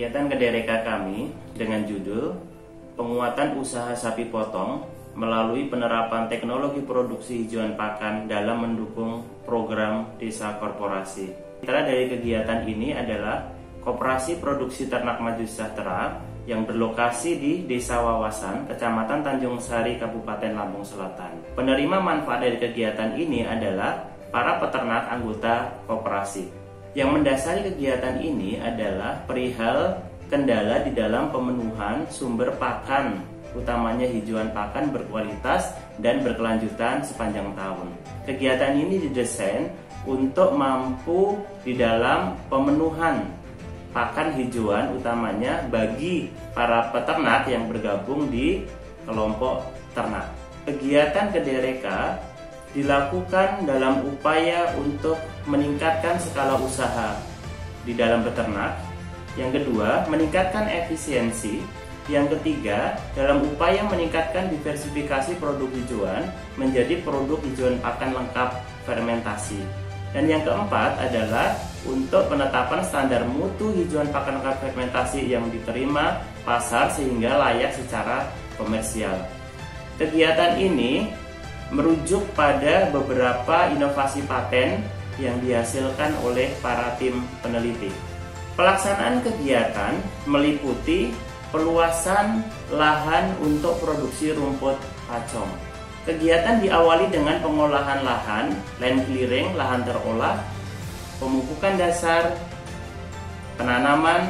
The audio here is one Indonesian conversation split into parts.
Kegiatan Kedereka kami dengan judul Penguatan Usaha Sapi Potong melalui penerapan teknologi produksi hijauan pakan dalam mendukung program Desa Korporasi. Antara dari kegiatan ini adalah Koperasi Produksi Ternak Maju Sejahtera yang berlokasi di Desa Wawasan, Kecamatan Tanjung Sari, Kabupaten Lampung Selatan. Penerima manfaat dari kegiatan ini adalah para peternak anggota koperasi. Yang mendasari kegiatan ini adalah perihal kendala di dalam pemenuhan sumber pakan, utamanya hijauan pakan berkualitas dan berkelanjutan sepanjang tahun. Kegiatan ini didesain untuk mampu di dalam pemenuhan pakan hijauan utamanya bagi para peternak yang bergabung di kelompok ternak. Kegiatan Kedereka dilakukan dalam upaya untuk meningkatkan skala usaha di dalam beternak. Yang kedua, meningkatkan efisiensi. Yang ketiga, dalam upaya meningkatkan diversifikasi produk hijauan menjadi produk hijauan pakan lengkap fermentasi. Dan yang keempat adalah untuk penetapan standar mutu hijauan pakan lengkap fermentasi yang diterima pasar sehingga layak secara komersial. Kegiatan ini merujuk pada beberapa inovasi paten yang dihasilkan oleh para tim peneliti. Pelaksanaan kegiatan meliputi perluasan lahan untuk produksi rumput pacong. Kegiatan diawali dengan pengolahan lahan, land clearing, lahan terolah, pemupukan dasar, penanaman,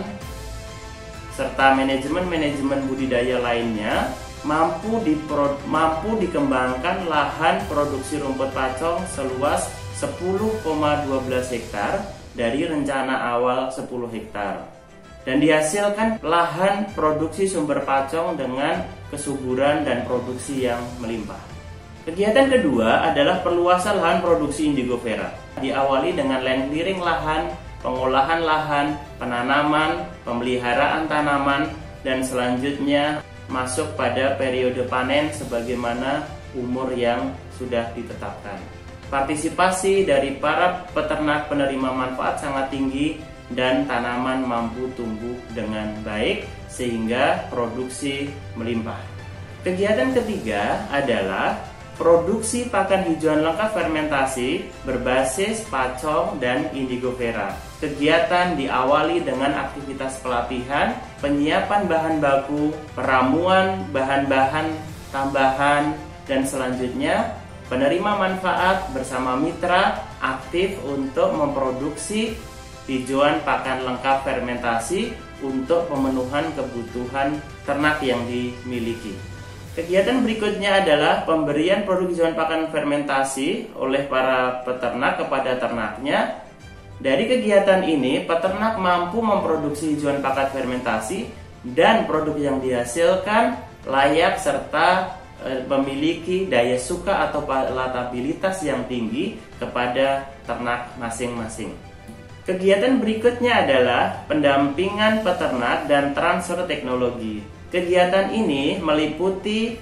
serta manajemen budidaya lainnya mampu dikembangkan lahan produksi rumput pacong seluas 10,12 hektar dari rencana awal 10 hektar dan dihasilkan lahan produksi sumber pacong dengan kesuburan dan produksi yang melimpah. Kegiatan kedua adalah perluasan lahan produksi indigo vera. Diawali dengan land clearing lahan, pengolahan lahan, penanaman, pemeliharaan tanaman, dan selanjutnya masuk pada periode panen sebagaimana umur yang sudah ditetapkan. Partisipasi dari para peternak penerima manfaat sangat tinggi dan tanaman mampu tumbuh dengan baik sehingga produksi melimpah. Kegiatan ketiga adalah produksi pakan hijauan lengkap fermentasi berbasis pacong dan indigo vera. Kegiatan diawali dengan aktivitas pelatihan, penyiapan bahan baku, peramuan bahan-bahan tambahan, dan selanjutnya penerima manfaat bersama mitra aktif untuk memproduksi hijauan pakan lengkap fermentasi untuk pemenuhan kebutuhan ternak yang dimiliki. Kegiatan berikutnya adalah pemberian produk hijauan pakan fermentasi oleh para peternak kepada ternaknya. Dari kegiatan ini, peternak mampu memproduksi hijauan pakan fermentasi dan produk yang dihasilkan layak serta memiliki daya suka atau palatabilitas yang tinggi kepada ternak masing-masing. Kegiatan berikutnya adalah pendampingan peternak dan transfer teknologi. Kegiatan ini meliputi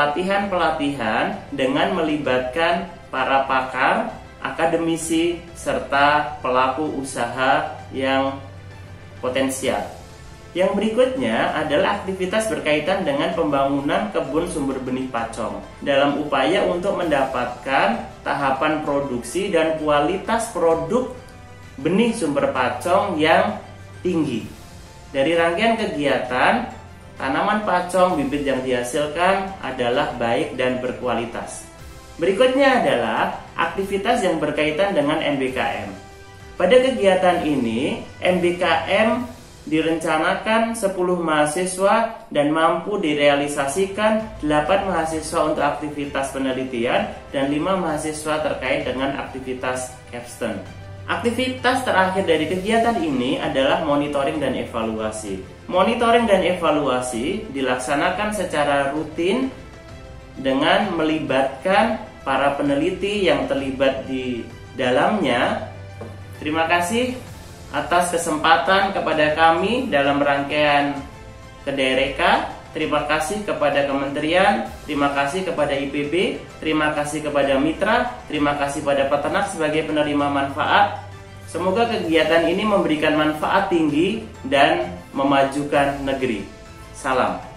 pelatihan-pelatihan dengan melibatkan para pakar, akademisi, serta pelaku usaha yang potensial. Yang berikutnya adalah aktivitas berkaitan dengan pembangunan kebun sumber benih pacong dalam upaya untuk mendapatkan tahapan produksi dan kualitas produk benih sumber pacong yang tinggi. Dari rangkaian kegiatan, tanaman pacong bibit yang dihasilkan adalah baik dan berkualitas. Berikutnya adalah aktivitas yang berkaitan dengan MBKM. Pada kegiatan ini, MBKM direncanakan 10 mahasiswa dan mampu direalisasikan 8 mahasiswa untuk aktivitas penelitian dan 5 mahasiswa terkait dengan aktivitas capstone. Aktivitas terakhir dari kegiatan ini adalah monitoring dan evaluasi. Monitoring dan evaluasi dilaksanakan secara rutin dengan melibatkan para peneliti yang terlibat di dalamnya. Terima kasih atas kesempatan kepada kami dalam rangkaian Kedereka. Terima kasih kepada kementerian, terima kasih kepada IPB, terima kasih kepada mitra, terima kasih pada peternak sebagai penerima manfaat. Semoga kegiatan ini memberikan manfaat tinggi dan memajukan negeri. Salam.